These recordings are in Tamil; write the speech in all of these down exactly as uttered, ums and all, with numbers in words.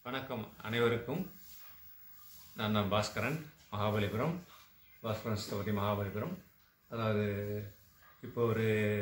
வணக்கம் அனைவருக்கும். நான் தான் பாஸ்கரன், மகாபலிபுரம், பாஸ்கரன் ஸ்தபதி மகாபலிபுரம். அதாவது இப்போ ஒரு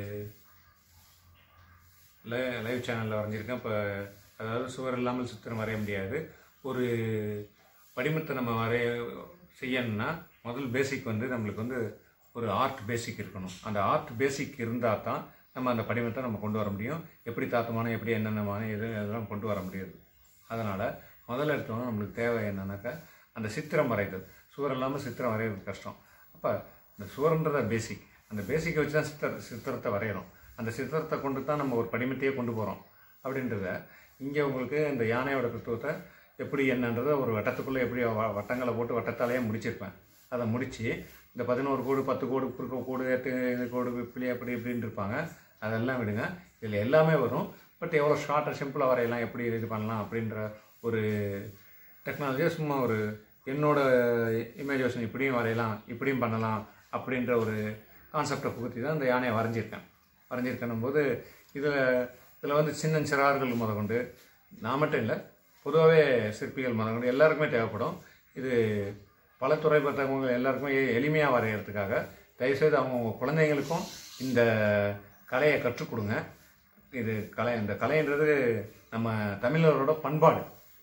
லை லைவ் சேனலில் வரைஞ்சிருக்கேன். இப்போ அதாவது சுவர் இல்லாமல் சித்திரம் வரைய முடியாது. ஒரு படிமத்தை நம்ம வரைய செய்யணும்னா முதல் பேசிக் வந்து நம்மளுக்கு வந்து ஒரு ஆர்ட் பேசிக் இருக்கணும். அந்த ஆர்ட் பேசிக் இருந்தால் தான் நம்ம அந்த படிமத்தை நம்ம கொண்டு வர முடியும். எப்படி தாத்தமான எப்படி என்னென்னமான எது அதெல்லாம் கொண்டு வர முடியாது. அதனால் முதல்ல எடுத்தோன்னா நம்மளுக்கு தேவை என்னன்னாக்கா அந்த சித்திரம் வரைதல். சுவர் இல்லாமல் சித்திரம் வரைகிறது கஷ்டம். அப்போ இந்த சுவர்ன்றத பேசிக், அந்த பேசிக்கை வச்சு தான் சித்திர சித்திரத்தை வரைகிறோம். அந்த சித்திரத்தை கொண்டு தான் நம்ம ஒரு படிமத்தையே கொண்டு போகிறோம். அப்படின்றத இங்கே உங்களுக்கு இந்த யானையோட தத்துவத்தை எப்படி என்னன்றதை ஒரு வட்டத்துக்குள்ளே எப்படி வட்டங்களை போட்டு வட்டத்தாலேயே முடிச்சிருப்பேன். அதை முடித்து இந்த பதினோரு கோடு பத்து கோடு குறுக்க கோடு எட்டு இது கோடு இப்படி அப்படி இப்படின்னு இருப்பாங்க. அதெல்லாம் விடுங்க. இதில் எல்லாமே வரும். பட் எவ்வளோ ஷார்ட்டாக சிம்பிளாக வரையலாம், எப்படி இது பண்ணலாம் அப்படின்ற ஒரு டெக்னாலஜியை சும்மா ஒரு என்னோட இமேஜினேஷன் இப்படியும் வரையலாம் இப்படியும் பண்ணலாம் அப்படின்ற ஒரு கான்செப்டை புகுத்தி தான் இந்த யானையை வரைஞ்சிருக்கேன். வரைஞ்சிருக்கணும் போது இதில் இதில் வந்து சின்ன சிறார்கள் முத கொண்டு நான் மட்டும் இல்லை, பொதுவாகவே சிற்பிகள் முத கொண்டு எல்லாருக்குமே தேவைப்படும். இது பல துறை பெற்றவங்க எல்லாருக்குமே எளிமையாக வரைகிறதுக்காக தயவுசெய்து அவங்க குழந்தைங்களுக்கும் இந்த கலையை கற்றுக் கொடுங்க. இது கலை, இந்த கலைன்றது நம்ம தமிழரோட பண்பாடு,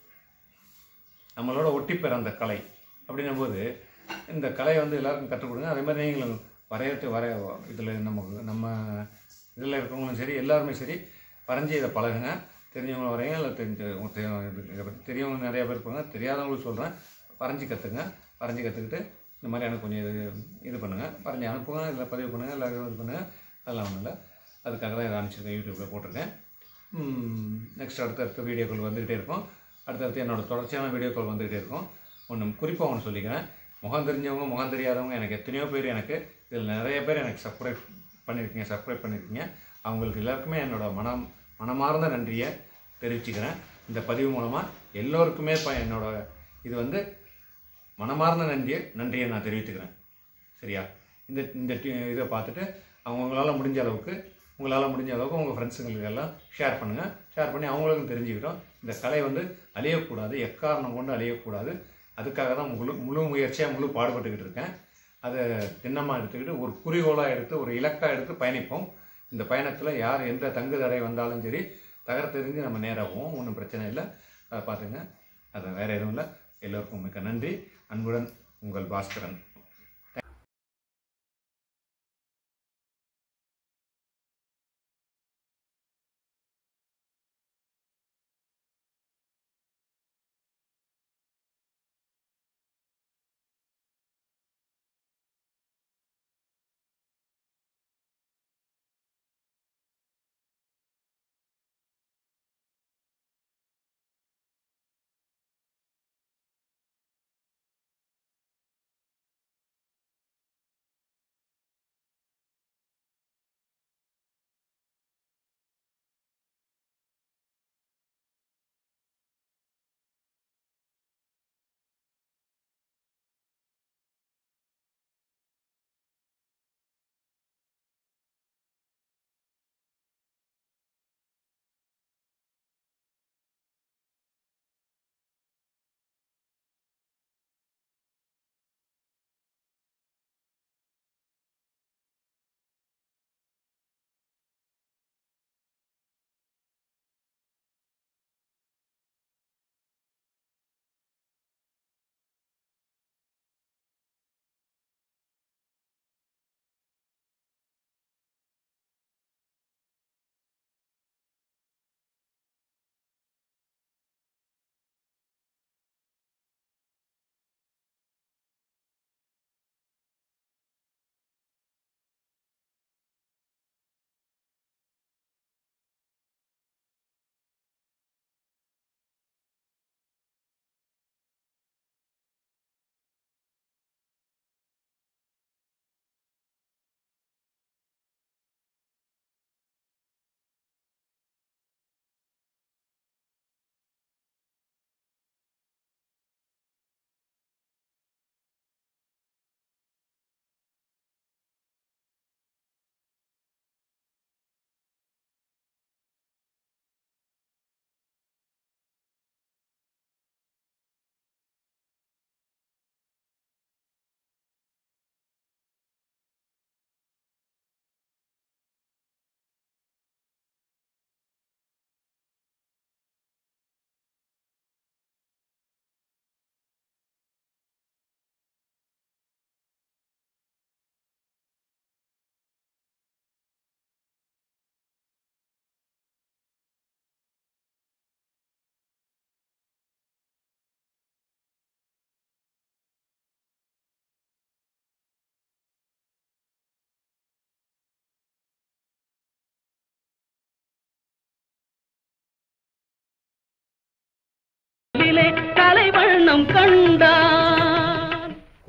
நம்மளோட ஒட்டி பிறந்த கலை. அப்படின்னும் போது இந்த கலையை வந்து எல்லாருக்கும் கற்றுக் கொடுங்க. அதே மாதிரி நீங்களும் வரையறது வரைய இதில் நம்ம நம்ம இதில் இருக்கிறவங்களும் சரி எல்லாருமே சரி வரைஞ்சி இதை பழகுங்க. தெரிஞ்சவங்களும் வரைங்க, இல்லை தெரிஞ்ச இதை பற்றி தெரியவங்க நிறையா பேர் இருப்பாங்க. தெரியாதவங்களுக்கு சொல்கிறேன், வரைஞ்சி கற்றுங்க. வரைஞ்சி கற்றுக்கிட்டு இந்த மாதிரி எனக்கு கொஞ்சம் இது இது பண்ணுங்கள், வரைஞ்சி அனுப்புங்க, இல்லை பதிவு பண்ணுங்கள், இல்லை இது பண்ணுங்கள். அதெல்லாம் ஒன்றும் இல்லை. அதுக்காக தான் இதை அனுப்பிச்சிருக்கேன், யூடியூப்பில் போட்டிருக்கேன். நெக்ஸ்ட் அடுத்தடுத்த வீடியோக்கள் வந்துக்கிட்டே இருக்கும். அடுத்தடுத்து என்னோடய தொடர்ச்சியான வீடியோக்கள் வந்துக்கிட்டே இருக்கும். ஒன்று குறிப்பாக ஒன்று சொல்லிக்கிறேன், முகம் தெரிஞ்சவங்க முகம் தெரியாதவங்க எனக்கு எத்தனையோ பேர், எனக்கு இதில் நிறைய பேர் எனக்கு சப்ஸ்கிரைப் பண்ணியிருக்கீங்க சப்ஸ்கிரைப் பண்ணியிருக்கீங்க. அவங்களுக்கு எல்லாருக்குமே என்னோட மனம் மனமார்ந்த நன்றியை தெரிவிச்சுக்கிறேன். இந்த பதிவு மூலமாக எல்லோருக்குமே இப்போ என்னோட இது வந்து மனமார்ந்த நன்றியை நன்றியை நான் தெரிவித்துக்கிறேன். சரியா? இந்த இந்த இதை பார்த்துட்டு அவங்களால முடிஞ்ச அளவுக்கு உங்களால் முடிஞ்ச அளவுக்கு உங்கள் ஃப்ரெண்ட்ஸுங்களுக்கு எல்லாம் ஷேர் பண்ணுங்கள். ஷேர் பண்ணி அவங்களுக்கும் தெரிஞ்சுக்கிட்டோம். இந்த கலை வந்து அழியக்கூடாது, எக்காரணம் கொண்டு அழியக்கூடாது. அதுக்காக தான் முழு முழு முயற்சியாக முழு பாடுபட்டுக்கிட்டு இருக்கேன். அதை திண்ணமாக எடுத்துக்கிட்டு ஒரு குறிக்கோளாக எடுத்து ஒரு இலக்காக எடுத்து பயணிப்போம். இந்த பயணத்தில் யார் எந்த தங்கு தடை வந்தாலும் சரி தகர தெரிஞ்சு நம்ம நேராகவும் ஒன்றும் பிரச்சனை இல்லை. அதை பார்த்துங்க. அது வேறு எதுவும் இல்லை. எல்லோருக்கும் மிக்க நன்றி. அன்புடன் உங்கள் பாஸ்கரன்.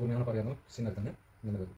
கூர்மையான பார்வையாக சின்ன இருக்காங்க இந்த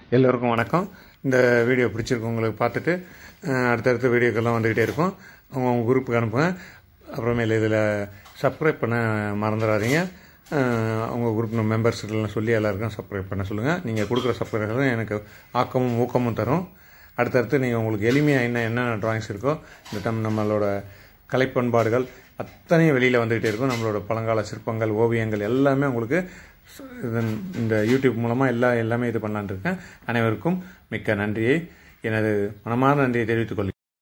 எல்லோருக்கும் வணக்கம். இந்த வீடியோ பிடிச்சிருக்கு உங்களுக்கு பார்த்துட்டு அடுத்தடுத்த வீடியோக்கெல்லாம் வந்துக்கிட்டே இருக்கும். அவங்க உங்கள் குரூப்புக்கு அனுப்புங்க. அப்புறமேல இதில் சப்ஸ்கிரைப் பண்ண மறந்துடாதீங்க. உங்கள் குரூப் மெம்பர்ஸ்க்கெல்லாம் சொல்லி எல்லாருக்கும் சப்ஸ்கிரைப் பண்ண சொல்லுங்கள். நீங்கள் கொடுக்குற சப்ஸ்கிரைப் தான் எனக்கு ஆக்கமும் ஊக்கமும் தரும். அடுத்தடுத்து நீங்கள் உங்களுக்கு எளிமையாக என்ன என்னென்ன ட்ராயிங்ஸ் இருக்கோ இந்த டைம் நம்மளோட கலைப்பண்பாடுகள் அத்தனையும் வெளியில் வந்துக்கிட்டே இருக்கும். நம்மளோட பழங்கால சிற்பங்கள், ஓவியங்கள் எல்லாமே உங்களுக்கு இந்த யூடியூப் மூலமாக எல்லா எல்லாமே இது பண்ணலான்னு இருக்கேன். அனைவருக்கும் மிக்க நன்றியை, எனது மனமார்ந்த நன்றியை தெரிவித்துக் கொள்கிறேன்.